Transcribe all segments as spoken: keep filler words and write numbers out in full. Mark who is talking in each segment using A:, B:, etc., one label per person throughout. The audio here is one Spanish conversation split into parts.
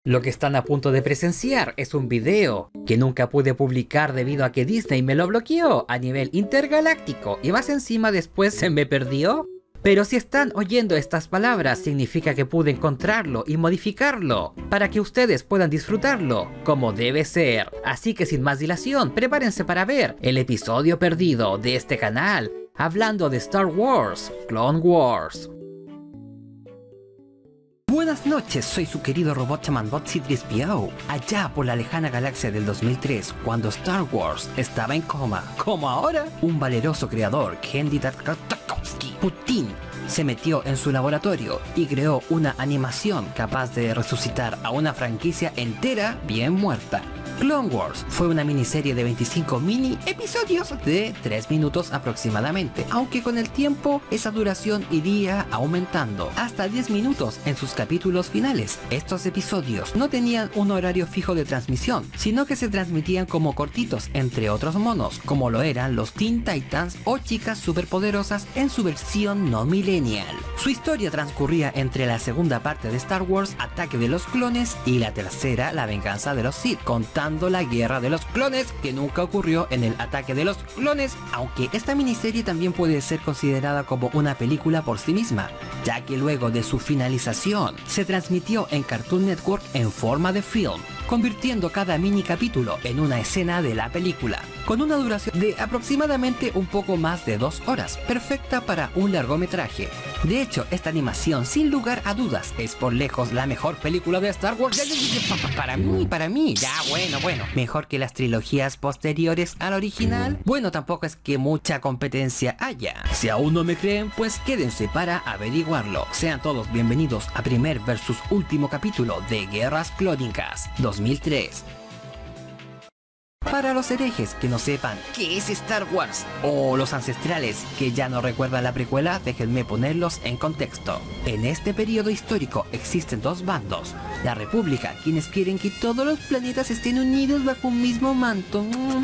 A: Lo que están a punto de presenciar es un video que nunca pude publicar debido a que Disney me lo bloqueó a nivel intergaláctico y más encima después se me perdió. Pero si están oyendo estas palabras significa que pude encontrarlo y modificarlo para que ustedes puedan disfrutarlo como debe ser. Así que sin más dilación, prepárense para ver el episodio perdido de este canal hablando de Star Wars Clone Wars. Buenas noches, soy su querido robot chamán Bot C tres P O. Allá por la lejana galaxia del dos mil tres, cuando Star Wars estaba en coma, como ahora, un valeroso creador, Genndy Tartakovsky Putin, se metió en su laboratorio y creó una animación capaz de resucitar a una franquicia entera bien muerta. Clone Wars fue una miniserie de veinticinco mini episodios de tres minutos aproximadamente, aunque con el tiempo esa duración iría aumentando hasta diez minutos en sus capítulos finales. Estos episodios no tenían un horario fijo de transmisión, sino que se transmitían como cortitos entre otros monos, como lo eran los Teen Titans o chicas superpoderosas en su versión no millennial. Su historia transcurría entre la segunda parte de Star Wars, Ataque de los Clones, y la tercera, La Venganza de los Sith, contando la guerra de los clones que nunca ocurrió en el Ataque de los Clones, aunque esta miniserie también puede ser considerada como una película por sí misma, ya que luego de su finalización se transmitió en Cartoon Network en forma de film, convirtiendo cada mini capítulo en una escena de la película, con una duración de aproximadamente un poco más de dos horas, perfecta para un largometraje. De hecho, esta animación sin lugar a dudas es por lejos la mejor película de Star Wars. Para mí, para mí, ya bueno, bueno, mejor que las trilogías posteriores al original. Bueno, tampoco es que mucha competencia haya. Si aún no me creen, pues quédense para averiguarlo. Sean todos bienvenidos a primer versus último capítulo de Guerras Clónicas dos mil tres. Para los herejes que no sepan qué es Star Wars, o los ancestrales que ya no recuerdan la precuela, déjenme ponerlos en contexto. En este periodo histórico existen dos bandos: la República, quienes quieren que todos los planetas estén unidos bajo un mismo manto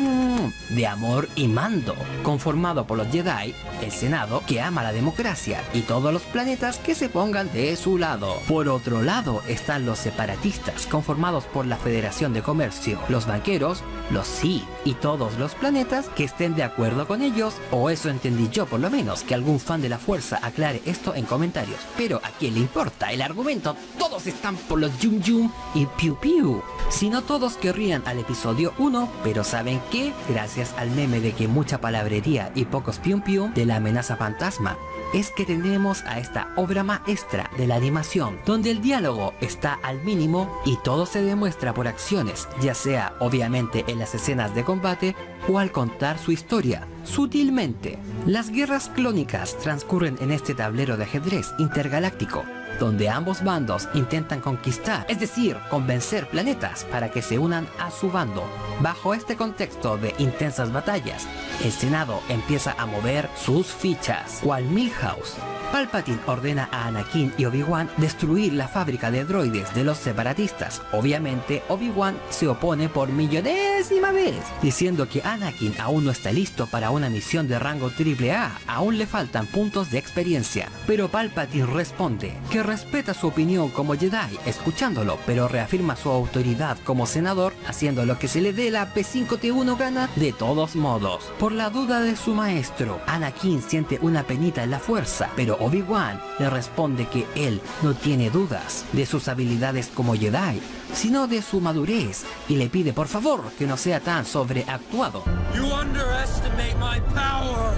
A: de amor y mando, conformado por los Jedi, el Senado, que ama la democracia, y todos los planetas que se pongan de su lado. Por otro lado están los separatistas, conformados por la Federación de Comercio, los banqueros, los sí, y todos los planetas que estén de acuerdo con ellos, o eso entendí yo por lo menos. Que algún fan de la fuerza aclare esto en comentarios, pero ¿a quién le importa el argumento? Todos están por los yum yum y piu piu. Si no, todos querrían al episodio uno, pero ¿saben qué? Gracias al meme de que mucha palabrería y pocos pium pium de la amenaza fantasma, es que tenemos a esta obra maestra de la animación, donde el diálogo está al mínimo y todo se demuestra por acciones, ya sea obviamente en las escenas de combate o al contar su historia, sutilmente. Las guerras clónicas transcurren en este tablero de ajedrez intergaláctico, donde ambos bandos intentan conquistar, es decir, convencer planetas para que se unan a su bando. Bajo este contexto de intensas batallas, el Senado empieza a mover sus fichas, cual Milhouse. Palpatine ordena a Anakin y Obi-Wan destruir la fábrica de droides de los separatistas. Obviamente, Obi-Wan se opone por millonésima vez, diciendo que Anakin aún no está listo para una misión de rango triple A, aún le faltan puntos de experiencia. Pero Palpatine responde que respeta su opinión como Jedi, escuchándolo, pero reafirma su autoridad como senador, haciendo lo que se le dé la P cinco T uno gana de todos modos. Por la duda de su maestro, Anakin siente una penita en la fuerza, pero Obi-Wan le responde que él no tiene dudas de sus habilidades como Jedi, sino de su madurez, y le pide por favor que no sea tan sobreactuado. You underestimate my power.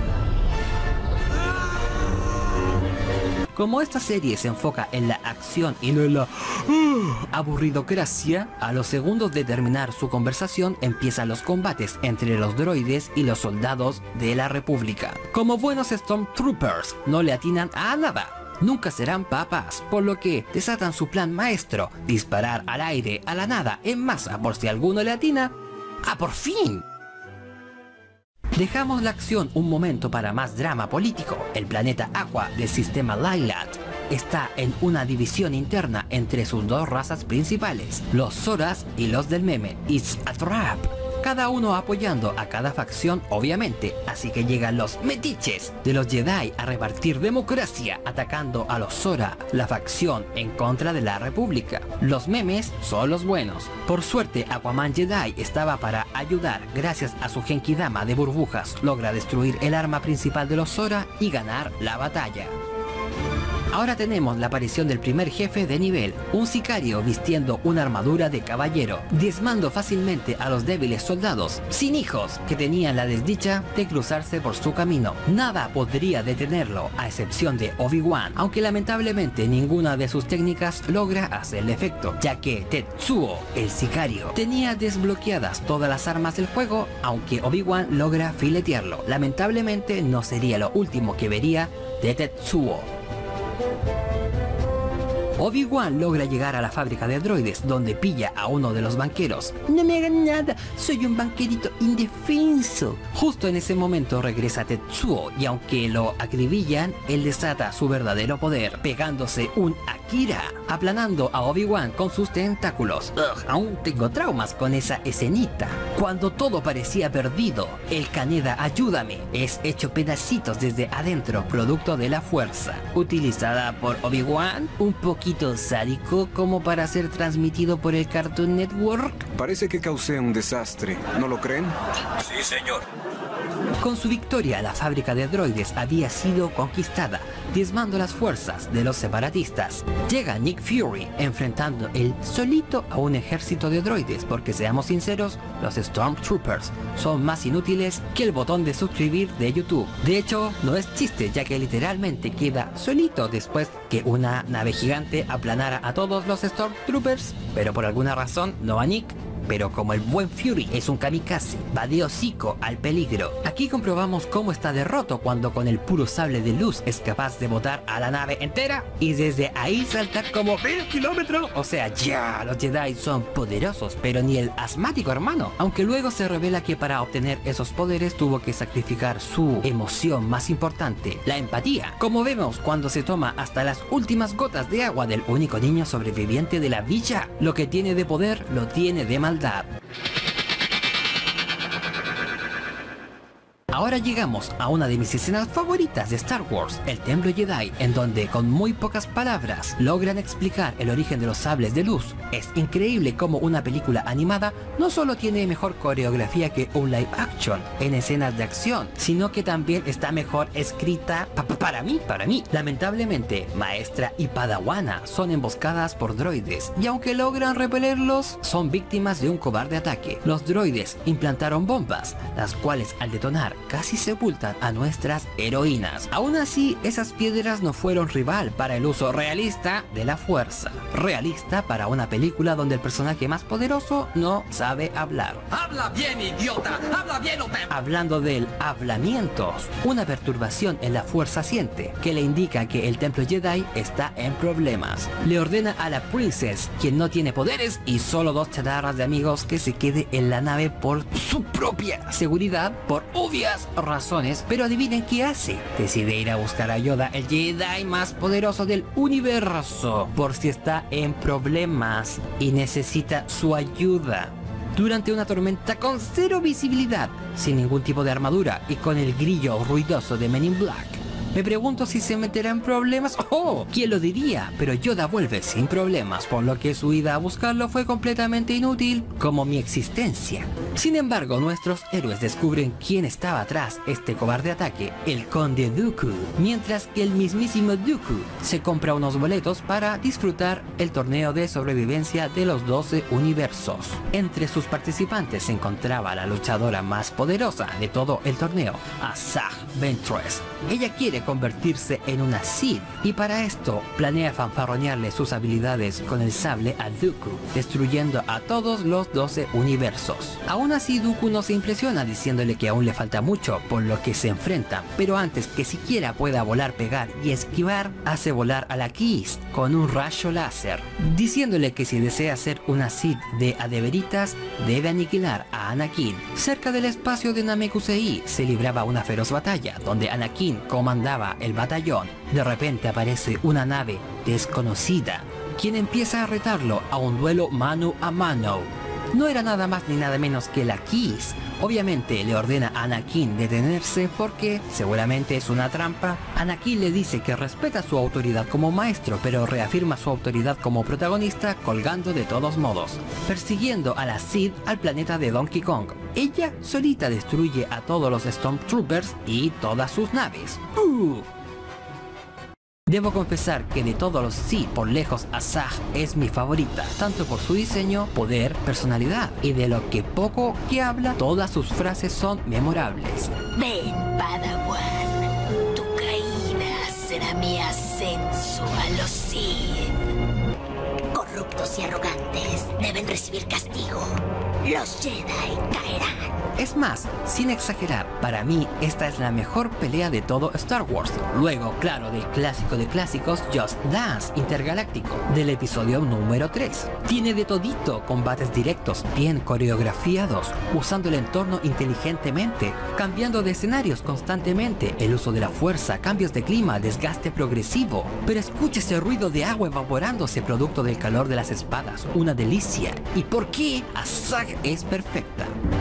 A: Como esta serie se enfoca en la acción y no en la uh, aburridocracia, a los segundos de terminar su conversación empiezan los combates entre los droides y los soldados de la República. Como buenos Stormtroopers, no le atinan a nada. Nunca serán papas, por lo que desatan su plan maestro: disparar al aire a la nada en masa por si alguno le atina. ¡Ah, por fin! Dejamos la acción un momento para más drama político. El planeta Aqua del sistema Lylat está en una división interna entre sus dos razas principales, los Zoras y los del meme It's a Trap. cada uno apoyando a cada facción obviamente, así que llegan los metiches de los Jedi a repartir democracia atacando a los Zora, la facción en contra de la República. Los memes son los buenos. Por suerte Aquaman Jedi estaba para ayudar, gracias a su Genkidama de burbujas logra destruir el arma principal de los Zora y ganar la batalla. Ahora tenemos la aparición del primer jefe de nivel, un sicario vistiendo una armadura de caballero, diezmando fácilmente a los débiles soldados, sin hijos, que tenían la desdicha de cruzarse por su camino. Nada podría detenerlo, a excepción de Obi-Wan, aunque lamentablemente ninguna de sus técnicas logra hacerle efecto, ya que Tetsuo, el sicario, tenía desbloqueadas todas las armas del juego, aunque Obi-Wan logra filetearlo. Lamentablemente no sería lo último que vería de Tetsuo. Obi-Wan logra llegar a la fábrica de droides, donde pilla a uno de los banqueros. No me hagan nada, soy un banquerito indefenso. Justo en ese momento regresa Tetsuo y aunque lo acribillan, él desata su verdadero poder, pegándose un Akira, aplanando a Obi-Wan con sus tentáculos. Ugh, aún tengo traumas con esa escenita. Cuando todo parecía perdido, el Kaneda Ayúdame es hecho pedacitos desde adentro, producto de la fuerza, utilizada por Obi-Wan, un poquito sádico como para ser transmitido por el Cartoon Network.
B: Parece que causé un desastre, ¿no lo creen?
C: Sí, señor.
A: Con su victoria, la fábrica de droides había sido conquistada, diezmando las fuerzas de los separatistas. Llega Nick Fury, enfrentando él solito a un ejército de droides, porque seamos sinceros, los Stormtroopers son más inútiles que el botón de suscribir de YouTube. De hecho, no es chiste, ya que literalmente queda solito después que una nave gigante aplanara a todos los Stormtroopers, pero por alguna razón no a Nick. Pero como el buen Fury es un kamikaze, va de hocico al peligro. Aquí comprobamos cómo está de roto cuando con el puro sable de luz es capaz de botar a la nave entera y desde ahí saltar como mil kilómetros. O sea, ya, los Jedi son poderosos, pero ni el asmático hermano. Aunque luego se revela que para obtener esos poderes tuvo que sacrificar su emoción más importante, la empatía. Como vemos cuando se toma hasta las últimas gotas de agua del único niño sobreviviente de la villa. Lo que tiene de poder, lo tiene de maldad. Ahora llegamos a una de mis escenas favoritas de Star Wars, el Templo Jedi, en donde con muy pocas palabras logran explicar el origen de los sables de luz. Es increíble cómo una película animada no solo tiene mejor coreografía que un live action en escenas de acción, sino que también está mejor escrita pa pa para mí, para mí. Lamentablemente, Maestra y Padawana son emboscadas por droides, y aunque logran repelerlos, son víctimas de un cobarde ataque. Los droides implantaron bombas, las cuales al detonar casi sepultan a nuestras heroínas. Aún así, esas piedras no fueron rival para el uso realista de la fuerza. Realista para una película donde el personaje más poderoso no sabe hablar.
C: ¡Habla bien, idiota! ¡Habla bien o te...
A: Hablando del hablamientos, una perturbación en la fuerza siente, que le indica que el Templo Jedi está en problemas. Le ordena a la Princess, quien no tiene poderes y solo dos chatarras de amigos, que se quede en la nave por su propia seguridad, por obvias razones, pero adivinen qué hace. Decide ir a buscar a Yoda, el Jedi más poderoso del universo, por si está en problemas y necesita su ayuda. Durante una tormenta con cero visibilidad, sin ningún tipo de armadura y con el grillo ruidoso de Men in Black, me pregunto si se meterá en problemas. ¡Oh! ¿Quién lo diría? Pero Yoda vuelve sin problemas, por lo que su ida a buscarlo fue completamente inútil, como mi existencia. Sin embargo, nuestros héroes descubren quién estaba tras este cobarde ataque, el Conde Dooku, mientras que el mismísimo Dooku se compra unos boletos para disfrutar el torneo de sobrevivencia de los doce universos. Entre sus participantes se encontraba la luchadora más poderosa de todo el torneo, Asajj Ventress. Ella quiere convertirse en una Sith y para esto planea fanfarronearle sus habilidades con el sable a Dooku, destruyendo a todos los doce universos. Aún así, Dooku no se impresiona diciéndole que aún le falta mucho por lo que se enfrentan, pero antes que siquiera pueda volar, pegar y esquivar, hace volar a la Kiss con un rayo láser, diciéndole que si desea ser una Sith de adeveritas, debe aniquilar a Anakin. Cerca del espacio de Namekusei se libraba una feroz batalla, donde Anakin comandaba el batallón. De repente aparece una nave desconocida, quien empieza a retarlo a un duelo mano a mano. no era nada más ni nada menos que la Kiss. Obviamente le ordena a Anakin detenerse porque seguramente es una trampa. Anakin le dice que respeta su autoridad como maestro, pero reafirma su autoridad como protagonista colgando de todos modos, persiguiendo a la Sith al planeta de Donkey Kong. Ella solita destruye a todos los Stormtroopers y todas sus naves. ¡Uh! Debo confesar que de todos los Sith, por lejos Asajj es mi favorita, tanto por su diseño, poder, personalidad, y de lo que poco que habla, todas sus frases son memorables.
D: Ven, Padawan, tu caída será mi ascenso a los Sith. Corruptos y arrogantes deben recibir castigo. Los Jedi caerán.
A: Es más, sin exagerar, para mí esta es la mejor pelea de todo Star Wars. Luego, claro, del clásico de clásicos Just Dance Intergaláctico, del episodio número tres. Tiene de todito, combates directos, bien coreografiados, usando el entorno inteligentemente, cambiando de escenarios constantemente, el uso de la fuerza, cambios de clima, desgaste progresivo. Pero escucha ese ruido de agua evaporándose producto del calor de las espadas, una delicia. ¿Y por qué Asajj es perfecta?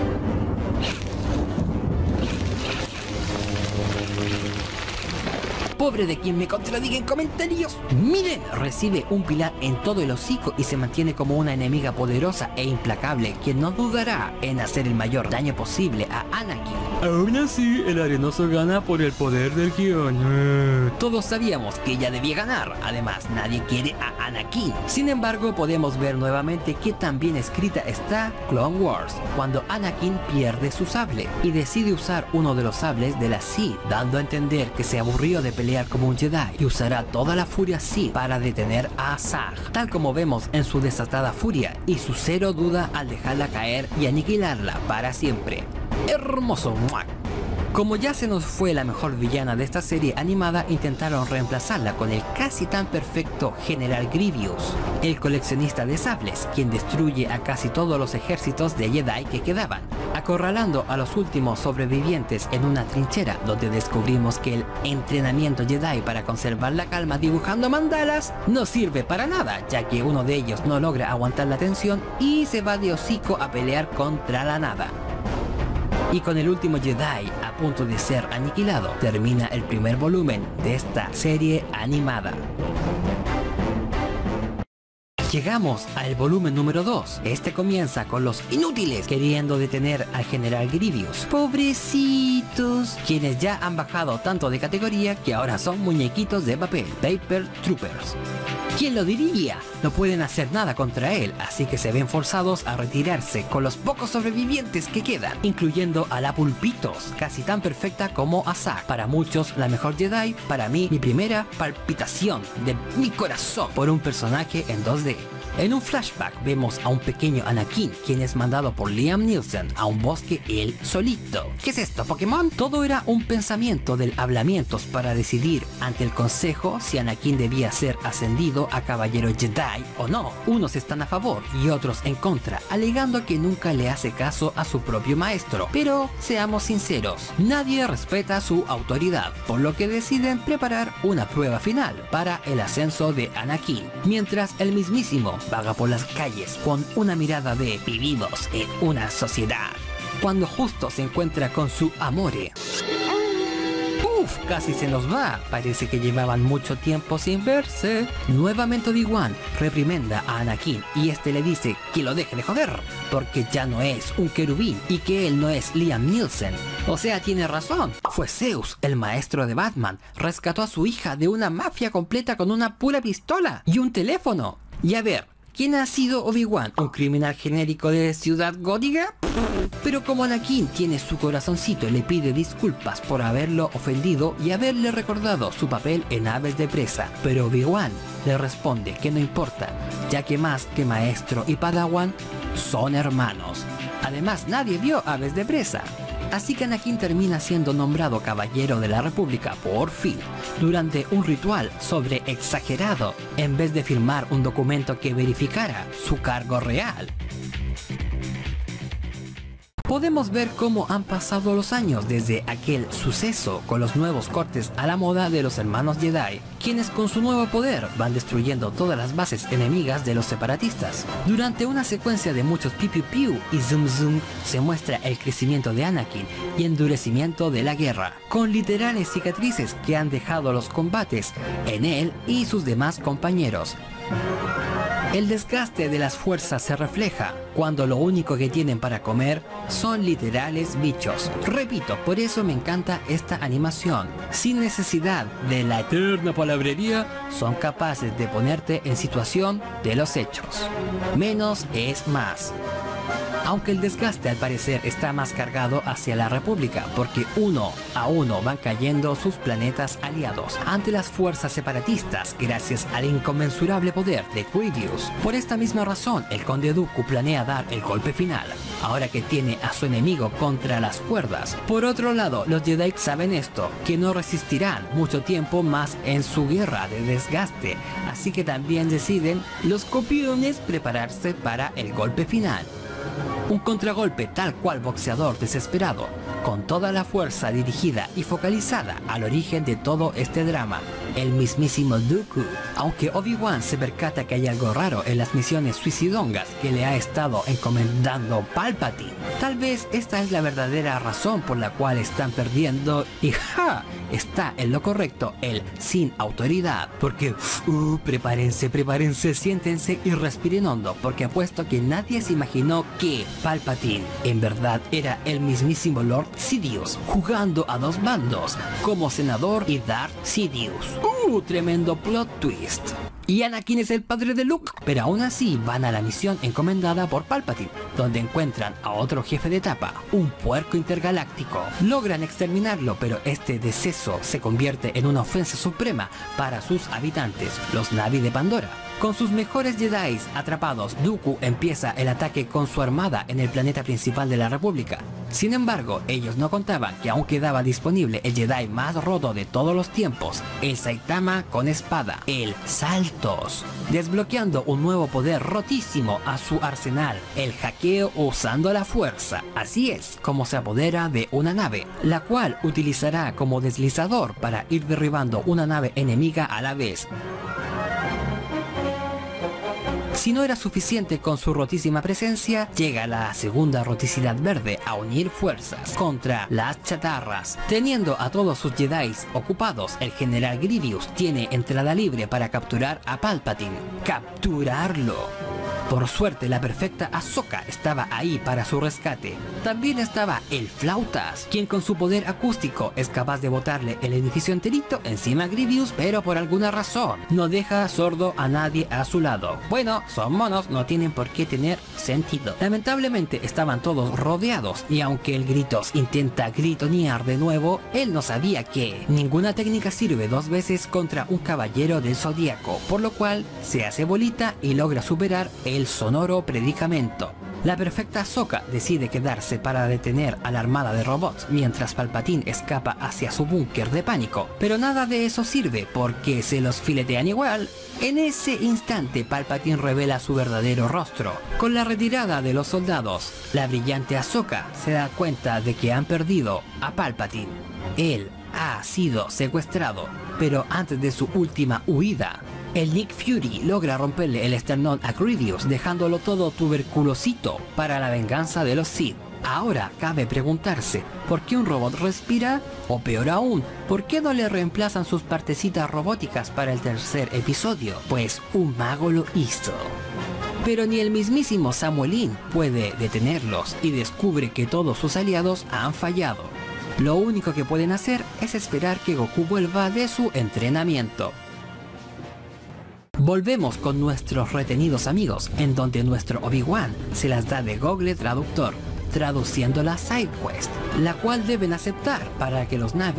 A: Pobre de quien me contradiga en comentarios. Miren, recibe un pilar en todo el hocico y se mantiene como una enemiga poderosa e implacable, quien no dudará en hacer el mayor daño posible a Anakin. Aún así, el arenoso gana por el poder del guión. Todos sabíamos que ella debía ganar, además nadie quiere a Anakin. Sin embargo, podemos ver nuevamente que tan bien escrita está Clone Wars, cuando Anakin pierde su sable y decide usar uno de los sables de la Sith, dando a entender que se aburrió de pelear como un Jedi y usará toda la furia Sith para detener a Asajj, tal como vemos en su desatada furia y su cero duda al dejarla caer y aniquilarla para siempre. Hermoso. ¡Muac! Como ya se nos fue la mejor villana de esta serie animada, intentaron reemplazarla con el casi tan perfecto General Grievous, el coleccionista de sables, quien destruye a casi todos los ejércitos de Jedi que quedaban, acorralando a los últimos sobrevivientes en una trinchera, donde descubrimos que el entrenamiento Jedi para conservar la calma dibujando mandalas no sirve para nada, ya que uno de ellos no logra aguantar la tensión y se va de hocico a pelear contra la nada. Y con el último Jedi a punto de ser aniquilado, termina el primer volumen de esta serie animada. Llegamos al volumen número dos. Este comienza con los inútiles queriendo detener al General Grievous. Pobrecitos, quienes ya han bajado tanto de categoría que ahora son muñequitos de papel, Paper Troopers. ¿Quién lo diría? No pueden hacer nada contra él, así que se ven forzados a retirarse con los pocos sobrevivientes que quedan, incluyendo a la Pulpitos, casi tan perfecta como Asajj. Para muchos la mejor Jedi, para mí mi primera palpitación de mi corazón por un personaje en dos D. En un flashback vemos a un pequeño Anakin, quien es mandado por Liam Neeson a un bosque él solito. ¿Qué es esto, Pokémon? Todo era un pensamiento del hablamientos para decidir ante el consejo si Anakin debía ser ascendido a caballero Jedi o no. Unos están a favor y otros en contra, alegando que nunca le hace caso a su propio maestro. Pero seamos sinceros, nadie respeta su autoridad, por lo que deciden preparar una prueba final para el ascenso de Anakin, mientras el mismísimo vaga por las calles con una mirada de vivimos en una sociedad, cuando justo se encuentra con su amore. Uf, casi se nos va, parece que llevaban mucho tiempo sin verse. Nuevamente Obi-Wan reprimenda a Anakin y este le dice que lo deje de joder, porque ya no es un querubín y que él no es Liam Neeson. O sea, tiene razón, fue Zeus, el maestro de Batman, rescató a su hija de una mafia completa con una pura pistola y un teléfono. Y a ver, ¿quién ha sido Obi-Wan? ¿Un criminal genérico de Ciudad Gótica? Pero como Anakin tiene su corazoncito, le pide disculpas por haberlo ofendido y haberle recordado su papel en Aves de Presa. Pero Obi-Wan le responde que no importa, ya que más que maestro y Padawan son hermanos. Además, nadie vio Aves de Presa. Así que Anakin termina siendo nombrado Caballero de la República por fin, durante un ritual sobre exagerado, en vez de firmar un documento que verificara su cargo real. Podemos ver cómo han pasado los años desde aquel suceso con los nuevos cortes a la moda de los hermanos Jedi, quienes con su nuevo poder van destruyendo todas las bases enemigas de los separatistas. Durante una secuencia de muchos piu piu piu y zoom zoom se muestra el crecimiento de Anakin y endurecimiento de la guerra, con literales cicatrices que han dejado los combates en él y sus demás compañeros. El desgaste de las fuerzas se refleja cuando lo único que tienen para comer son literales bichos. Repito, por eso me encanta esta animación. Sin necesidad de la eterna palabrería, son capaces de ponerte en situación de los hechos. Menos es más. Aunque el desgaste al parecer está más cargado hacia la República, porque uno a uno van cayendo sus planetas aliados ante las fuerzas separatistas gracias al inconmensurable poder de Grievous. Por esta misma razón, el Conde Dooku planea dar el golpe final, ahora que tiene a su enemigo contra las cuerdas. Por otro lado, los Jedi saben esto, que no resistirán mucho tiempo más en su guerra de desgaste, así que también deciden los copiones prepararse para el golpe final. Un contragolpe tal cual boxeador desesperado, con toda la fuerza dirigida y focalizada al origen de todo este drama, el mismísimo Dooku. Aunque Obi-Wan se percata que hay algo raro en las misiones suicidongas que le ha estado encomendando Palpatine, tal vez esta es la verdadera razón por la cual están perdiendo y ¡ja! Está en lo correcto el sin autoridad, porque uh, prepárense, prepárense, siéntense y respiren hondo, porque apuesto que nadie se imaginó que Palpatine en verdad era el mismísimo Lord Sidious, jugando a dos bandos, como senador y Darth Sidious. Uh, tremendo plot twist. Y Anakin es el padre de Luke, pero aún así van a la misión encomendada por Palpatine, donde encuentran a otro jefe de etapa, un puerco intergaláctico. Logran exterminarlo, pero este deceso se convierte en una ofensa suprema para sus habitantes, los Na'vi de Pandora. Con sus mejores Jedi atrapados, Dooku empieza el ataque con su armada en el planeta principal de la República. Sin embargo, ellos no contaban que aún quedaba disponible el Jedi más roto de todos los tiempos, el Saitama con espada, el Saltos, desbloqueando un nuevo poder rotísimo a su arsenal, el hackeo usando la fuerza. Así es como se apodera de una nave, la cual utilizará como deslizador para ir derribando una nave enemiga a la vez. Si no era suficiente con su rotísima presencia, llega la segunda roticidad verde a unir fuerzas contra las chatarras. Teniendo a todos sus Jedi ocupados, el general Grievous tiene entrada libre para capturar a Palpatine. ¡Capturarlo! Por suerte, la perfecta Ahsoka estaba ahí para su rescate. También estaba el Flautas, quien con su poder acústico es capaz de botarle el edificio enterito encima a Grievous, pero por alguna razón no deja sordo a nadie a su lado. Bueno, son monos, no tienen por qué tener sentido. Lamentablemente estaban todos rodeados, y aunque el Gritos intenta gritonear de nuevo, él no sabía que ninguna técnica sirve dos veces contra un caballero del zodíaco, por lo cual se hace bolita y logra superar el el sonoro predicamento. La perfecta Ahsoka decide quedarse para detener a la armada de robots mientras Palpatine escapa hacia su búnker de pánico, pero nada de eso sirve porque se los filetean igual. En ese instante Palpatine revela su verdadero rostro. Con la retirada de los soldados, la brillante Ahsoka se da cuenta de que han perdido a Palpatine. Él ha sido secuestrado, pero antes de su última huida, el Nick Fury logra romperle el esternón a Grievous, dejándolo todo tuberculosito para la venganza de los Sith. Ahora cabe preguntarse, ¿por qué un robot respira? O peor aún, ¿por qué no le reemplazan sus partecitas robóticas para el tercer episodio? Pues un mago lo hizo. Pero ni el mismísimo Samuelín puede detenerlos y descubre que todos sus aliados han fallado. Lo único que pueden hacer es esperar que Goku vuelva de su entrenamiento. Volvemos con nuestros retenidos amigos, en donde nuestro Obi-Wan se las da de Google Traductor, traduciendo la side quest, la cual deben aceptar para que los Na'vi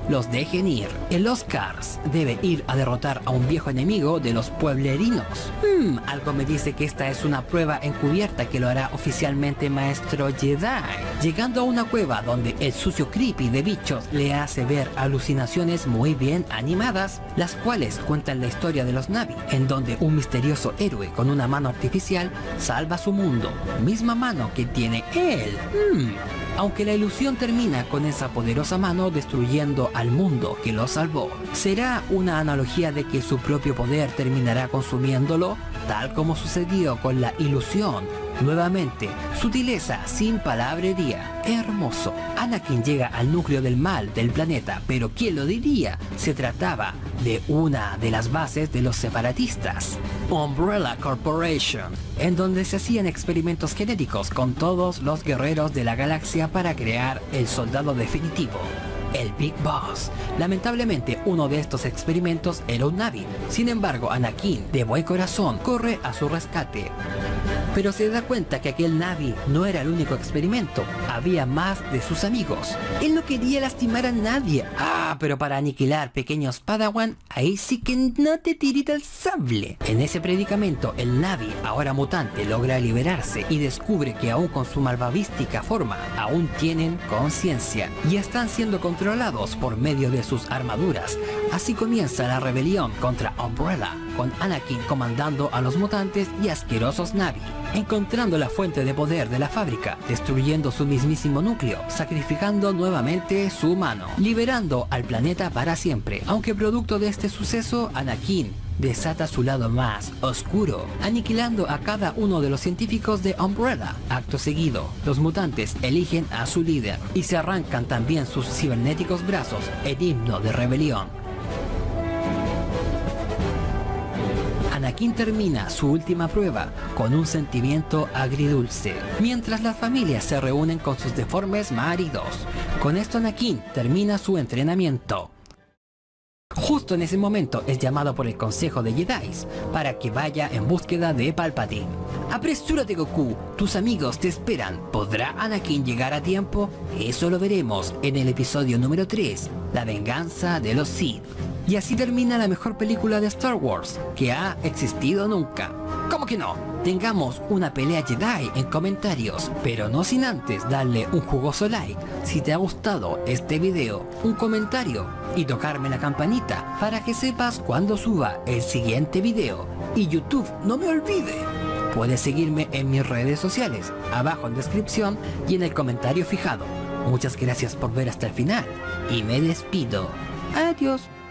A: los dejen ir. El Oscars debe ir a derrotar a un viejo enemigo de los pueblerinos. Hmm, algo me dice que esta es una prueba encubierta que lo hará oficialmente Maestro Jedi. Llegando a una cueva donde el sucio creepy de bichos le hace ver alucinaciones muy bien animadas, las cuales cuentan la historia de los Na'vi, en donde un misterioso héroe con una mano artificial salva su mundo, misma mano que tiene él. Hmm. Aunque la ilusión termina con esa poderosa mano destruyendo al mundo que lo salvó, ¿será una analogía de que su propio poder terminará consumiéndolo, tal como sucedió con la ilusión? Nuevamente, sutileza sin palabrería. Hermoso. Anakin llega al núcleo del mal del planeta, pero ¿quién lo diría? Se trataba de una de las bases de los separatistas, Umbrella Corporation, en donde se hacían experimentos genéticos con todos los guerreros de la galaxia para crear el soldado definitivo, el Big Boss. Lamentablemente, uno de estos experimentos era un Na'vi. Sin embargo, Anakin, de buen corazón, corre a su rescate. Pero se da cuenta que aquel Na'vi no era el único experimento, había más de sus amigos. Él no quería lastimar a nadie. Ah, pero para aniquilar pequeños Padawan, ahí sí que no te tirita el sable. En ese predicamento, el Na'vi, ahora mutante, logra liberarse y descubre que aún con su malvavística forma, aún tienen conciencia y están siendo controlados por medio de sus armaduras. Así comienza la rebelión contra Umbrella, con Anakin comandando a los mutantes y asquerosos Na'vi, encontrando la fuente de poder de la fábrica, destruyendo su mismísimo núcleo, sacrificando nuevamente su mano, liberando al planeta para siempre. Aunque producto de este suceso, Anakin desata su lado más oscuro, aniquilando a cada uno de los científicos de Umbrella. Acto seguido, los mutantes eligen a su líder y se arrancan también sus cibernéticos brazos, en himno de rebelión. Anakin termina su última prueba con un sentimiento agridulce, mientras las familias se reúnen con sus deformes maridos. Con esto Anakin termina su entrenamiento. Justo en ese momento es llamado por el Consejo de Jedi para que vaya en búsqueda de Palpatine. Apresúrate, Goku, tus amigos te esperan. ¿Podrá Anakin llegar a tiempo? Eso lo veremos en el episodio número tres, La venganza de los Sith. Y así termina la mejor película de Star Wars que ha existido nunca. ¿Cómo que no? Tengamos una pelea Jedi en comentarios, pero no sin antes darle un jugoso like si te ha gustado este video, un comentario y tocarme la campanita para que sepas cuando suba el siguiente video. Y YouTube, no me olvide, puedes seguirme en mis redes sociales, abajo en descripción y en el comentario fijado. Muchas gracias por ver hasta el final y me despido. Adiós.